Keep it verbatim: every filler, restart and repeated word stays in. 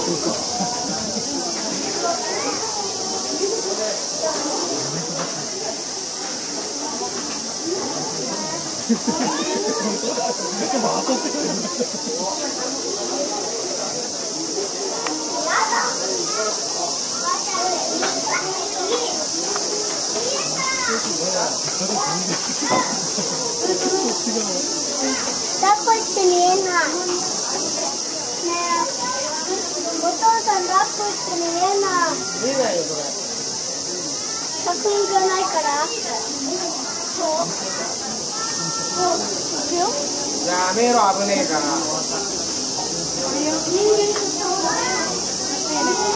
抱っこして見えない。ねえ、お父さん抱っこして見えない。 見えないよ、これ。 作品じゃないから。そう。そう、行くよ。 やめろ、危ねえから。 人間